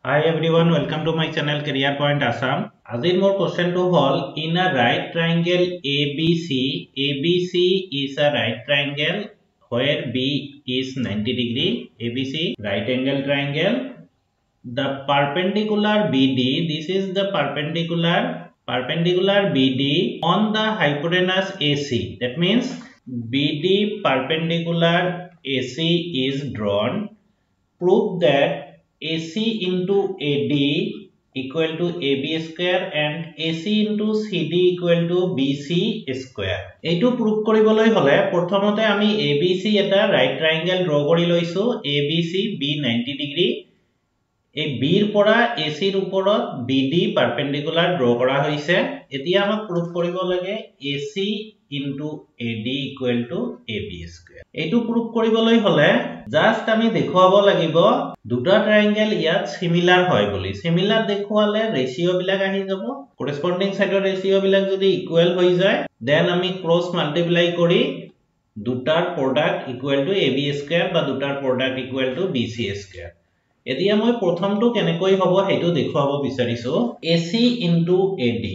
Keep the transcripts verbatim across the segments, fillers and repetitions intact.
Hi everyone, welcome to my channel Career Point Assam. Azir more question to hall in a right triangle A B C. A B C is a right triangle where B is ninety degree. A B C right angle triangle. The perpendicular B D. This is the perpendicular perpendicular B D on the hypotenuse A C. That means B D perpendicular A C is drawn. Prove that A C into A D equal to A B square and A C into C D equal to B C square. এইটো prove কৰিবলৈ হলে প্ৰথমতে আমি A B C এটা right triangle draw কৰি লৈছো. A B C B ninety degree. এই B ৰ পৰা A C ৰ ওপৰত B D perpendicular draw কৰা হৈছে. এতিয়া আমাক prove কৰিব লাগে A C into A D equal to A B square. এইটো prove কৰিবলৈ হলে just আমি দেখুৱাব লাগিব দুটা ট্ৰায়াঙ্গেল ইয়াত সিমিলাৰ হয় বুলি. সিমিলাৰ দেখুৱালে ৰেশিও বিলাক আহি যাব. corresponding সাইডৰ ৰেশিও বিলাক যদি ইকুৱেল হৈ যায় দেন আমি ক্ৰস মাল্টিপ্লাই কৰি দুটাৰ product equal to A B square বা দুটাৰ product equal to B C square. এতিয়া মই প্ৰথমটো কেনেকৈ হ'ব হেতু দেখুৱাব বিচাৰিছো. A C into A D.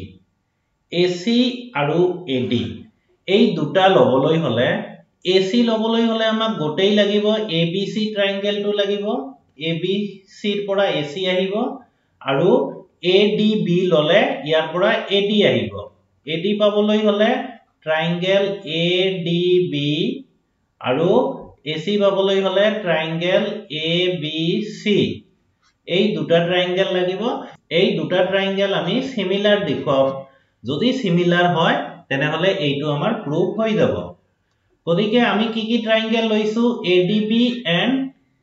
A C আৰু A D এই দুটা লবলৈ হলে A C লবলৈ হলে আমাক গোটেই লাগিব A B C ট্ৰায়াঙ্গেল টো লাগিব. A B C ৰ পৰা A C আহিব আৰু A D B ললে ইয়াৰ পৰা A D আহিব. A D পাবলৈ হলে ট্ৰায়াঙ্গেল A D B আৰু A C পাবলৈ হলে ট্ৰায়াঙ্গেল A B C. এই দুটা ট্ৰায়াঙ্গেল লাগিব. এই দুটা ট্ৰায়াঙ্গেল আমি সিমিলাৰ দেখুৱাম. যদি সিমিলাৰ হয় তেনেহলে এইটো আমাৰ প্রুফ হৈ যাব. গতিকে আমি কি কি ট্ৰায়াঙ্গেল লৈছো A D B and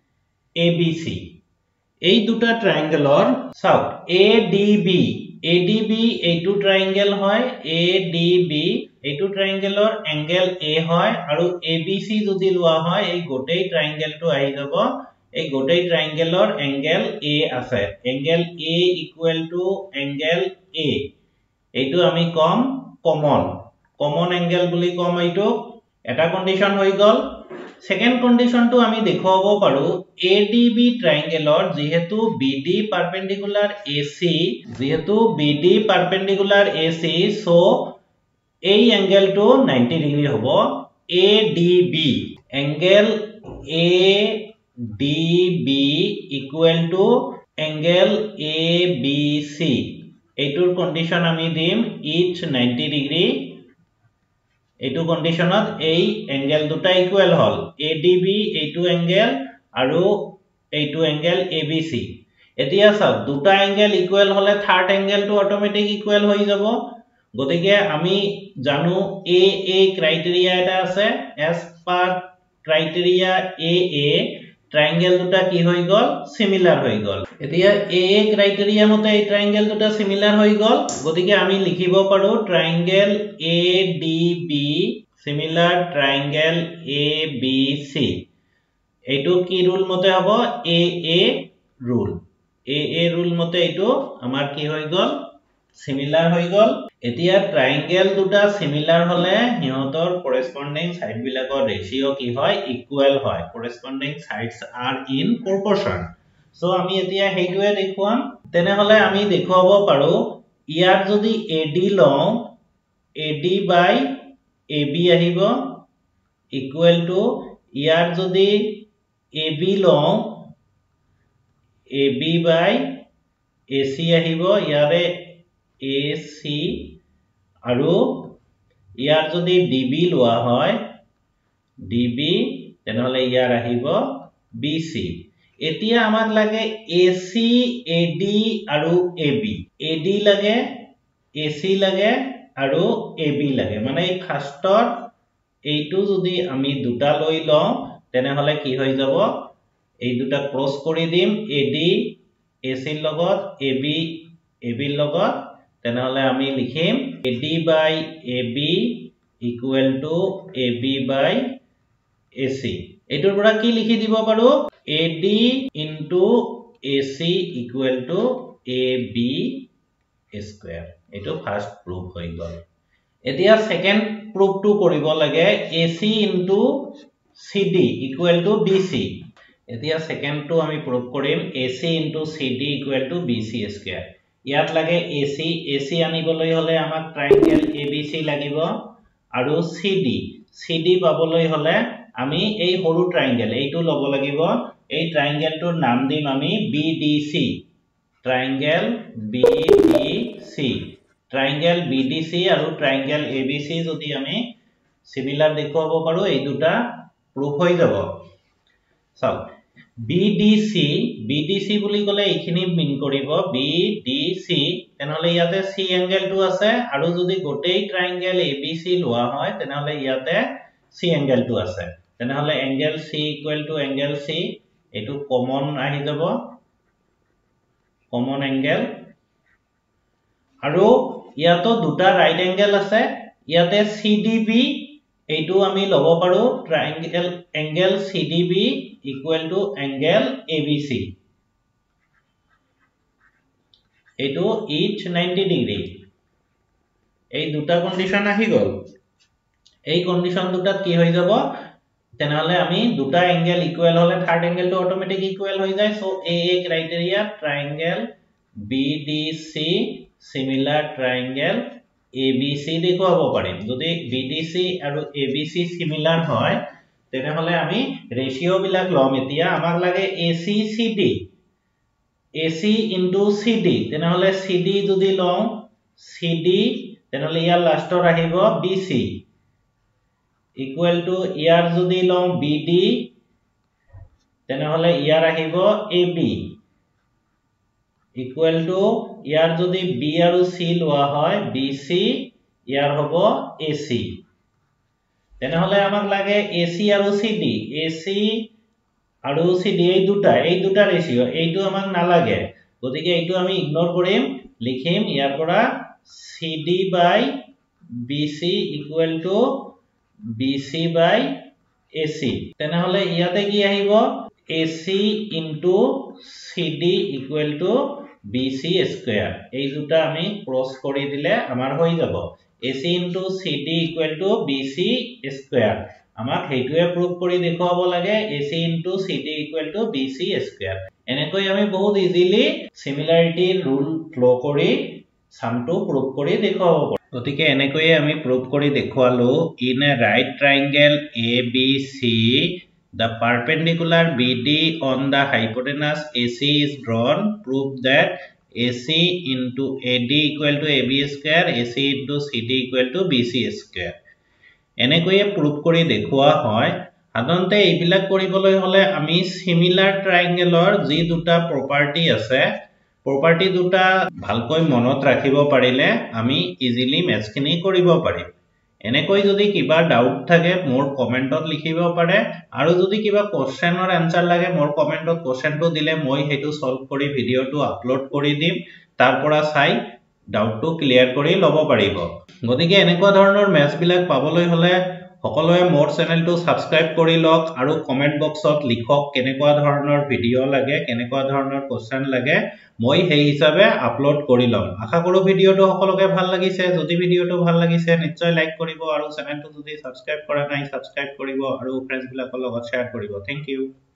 A B C. এই দুটা ট্ৰায়াঙ্গেলৰ চাওক A D B A D B এইটো ট্ৰায়াঙ্গেল হয়. A D B এইটো ট্ৰায়াঙ্গেলৰ এংগেল A হয় আৰু A B C যদি লোৱা হয় এই গোটেই ট্ৰায়াঙ্গেলটো আহি যাব. এই গোটেই ট্ৰায়াঙ্গেলৰ এংগেল A আছে. Angle A equal to angle A. এইটো আমি কম কমন কমন এংগেল বুলি কম. এইটো এটা কন্ডিশন হৈ গল. সেকেন্ড কন্ডিশনটো আমি দেখুৱাব পাৰো A D B ট্ৰায়াঙ্গেলৰ যেহেতু B D perpendicular A C যেহেতু B D perpendicular A C so এই এংগেলটো ninety ডিগ্ৰী হ'ব. A D B angle A D B equal to angle A B C. এইটোৰ কন্ডিশন আমি দিম each ninety ডিগ্ৰী. এইটো কন্ডিশনত এই এংগেল দুটা ইকুৱেল হল. A D B এইটো এংগেল আৰু এইটো এংগেল A B C. এতিয়া চাওক দুটা এংগেল ইকুৱেল হলে থাৰ্ড এংগেলটো অটোমেটিক ইকুৱেল হৈ যাব. গতিকে আমি জানো A A ক্ৰাইটেৰিয়া এটা আছে. as per criteria A A triangle দুটা কি হৈ গল সিমিলাৰ হৈ গল. এতিয়া A A ক্ৰাইটেৰিয়া মতে এই ট্ৰায়াঙ্গেল দুটা সিমিলাৰ হৈ গল. গতিকে আমি লিখিব পাৰো triangle A D B similar triangle A B C. এইটো কি রুল মতে হ'ব A A rule. A A rule মতে এইটো আমাৰ কি হৈ গল সিমিলাৰ হৈ গল. এতিয়া ট্ৰায়াঙ্গেল দুটা সিমিলাৰ হলে হিহঁতৰ corresponding সাইড বিলাকৰ ৰেশিও কি হয় ইকুৱেল হয়. corresponding sides are in proportion. So আমি এতিয়া হেইটোৱে দেখুৱাম. তেনেহলে আমি দেখুৱাব পাৰো ইয়াৰ যদি A D লওঁ A D by A B আহিব ইকুৱেল টু ইয়াৰ যদি A B লওঁ A B by A C আহিব. ইয়াৰে A C আৰু ইয়াৰ যদি D B লোৱা হয় D B তেনেহলে ইয়াৰ আহিব B C. এতিয়া আমাক লাগে A C A D আৰু A B. A D লাগে A C লাগে আৰু A B লাগে. মানে এই ফাৰ্ষ্টৰ এইটো যদি আমি দুটা লৈ লওঁ তেনেহলে কি হৈ যাব এই দুটা ক্ৰস কৰি দিম A D A C লগত A B A B লগত. তেনেহলে আমি লিখিম A D by A B equal to A B by A C. এইটোৰ পৰা কি লিখি দিব পাৰো A D into A C equal to A B square. এইটো ফাৰ্স্ট প্রুফ হৈ গল. এতিয়া সেকেন্ড প্রুফটো কৰিব লাগে A C into C D equal to B C. এতিয়া সেকেন্ড টু আমি প্ৰুভ কৰিম A C into C D equal to B C square ইয়াত লাগে A C A C আনিবলৈ হলে আমাক ট্ৰায়াঙ্গেল A B C লাগিব আৰু C D C D পাবলৈ হলে আমি এই সৰু ট্ৰায়াঙ্গেল এইটো লব লাগিব এই ট্ৰায়াঙ্গেলটোৰ নাম দিম আমি B D C triangle B D C triangle B D C আৰু ট্ৰায়াঙ্গেল A B C যদি আমি সিমিলার দেখুৱাব পাৰো এই দুটা প্ৰুফ হৈ যাব চাও B D C B D C বুলি কলে এইখিনি মিন কৰিব B D C তেনেহলে ইয়াতে C এংগেলটো আছে আৰু যদি গোটেই ট্ৰায়াঙ্গেল A B C লোৱা হয় তেনেহলে ইয়াতে C এংগেলটো আছে তেনেহলে angle C equal to angle C এটো কমন আহি যাব কমন এংগেল আৰু ইয়াতো দুটা ৰাইট এংগেল আছে ইয়াতে C D B এইটো আমি লব পাৰো triangle angle C D B equal to angle A B C এইটো each ninety degree এই দুটা কন্ডিশন আহি গল এই কন্ডিশন দুটাত কি হৈ যাব তেনেহলে আমি দুটা এংগেল ইকুয়াল হলে থার্ড এংগেলটো অটোমেটিক ইকুয়াল হৈ যায় so A A criteria triangle B D C similar triangle A B C দেখুৱাব পাৰিম যদি B D C আৰু A B C সিমিলার হয় তেনেহলে আমি রেশিও বিলাক লম এতিয়া আমাক লাগে A C C D A C into C D তেনেহলে C D যদি লম C D তেনেহলে ইয়াৰ লাষ্টৰ আহিব B C equal to ইয়াৰ যদি লম B D তেনেহলে ইয়াৰ আহিব A B equal to ইয়াৰ যদি B আৰু C লোৱা হয় B C ইয়াৰ হ'ব A C তেনেহলে আমাক লাগে A C আৰু C D A C আৰু C D এই দুটা এই দুটা ৰেশিও এইটো আমাক নালাগে গতিকে এইটো আমি ইগনোৰ কৰিম লিখিম ইয়াৰ পৰা C D by B C equal to B C by A C তেনেহলে ইয়াতে কি আহিব A C into C D equal to B C square এই দুটা আমি ক্রস কৰি দিলে আমাৰ হৈ যাব A C into C D equal to B C square আমাক হেইটোৱে প্ৰুভ কৰি দেখুৱাব লাগে A C into C D equal to B C square এনেকৈ আমি বহুত ইজিলি সিমিলাৰিটি ৰুল ফ্লো কৰি সামটো প্ৰুভ কৰি দেখুৱাব পাৰো গতিকে এনেকৈ আমি প্ৰুভ কৰি দেখুৱালো in a right triangle A B C the perpendicular B D on the hypotenuse A C is drawn prove that A C into A D equal to A B square A C into C D equal to B C square এনেকৈয়ে prove কৰি দেখুৱা হয় সাধাৰণতে এইবিলাক কৰিবলৈ হলে আমি similar ট্ৰায়াঙ্গেলৰ যি দুটা প্ৰপাৰ্টি আছে প্ৰপাৰ্টি দুটা ভালকৈ মনত ৰাখিব পাৰিলে আমি ইজিলি মেথছখিনি কৰিব পাৰিম এনেকৈ যদি কিবা ডাউট থাকে মোৰ কমেন্টত লিখিব পাৰে আৰু যদি কিবা কোৱেশ্চনৰ আনসাৰ লাগে মোৰ কমেন্টত কোৱেশ্চনটো দিলে মই হেতু সলভ কৰি ভিডিওটো আপলোড কৰি দিম তাৰ পৰা চাই ডাউটটো ক্লিয়াৰ কৰি লব পাৰিব গতিকে এনেকুৱা ধৰণৰ মেথছ বিলাক পাবলৈ হলে সকলোৱে মোৰ চেনেলটো সাবস্ক্ৰাইব কৰি লওক আৰু কমেন্ট বক্সত লিখক কেনেকুৱা ধৰণৰ ভিডিও লাগে কেনেকুৱা ধৰণৰ কোৱেশ্চন লাগে মই সেই হিচাপে আপলোড কৰি লম আশা কৰো ভিডিওটো সকলোকে ভাল লাগিছে যদি ভিডিওটো ভাল লাগিছে নিশ্চয় লাইক কৰিব আৰু চেনেলটো যদি সাবস্ক্ৰাইব কৰা নাই সাবস্ক্ৰাইব কৰিব আৰু ফ্ৰেণ্ডছ বিলাকৰ লগত শেয়াৰ কৰিব থ্যাংক ইউ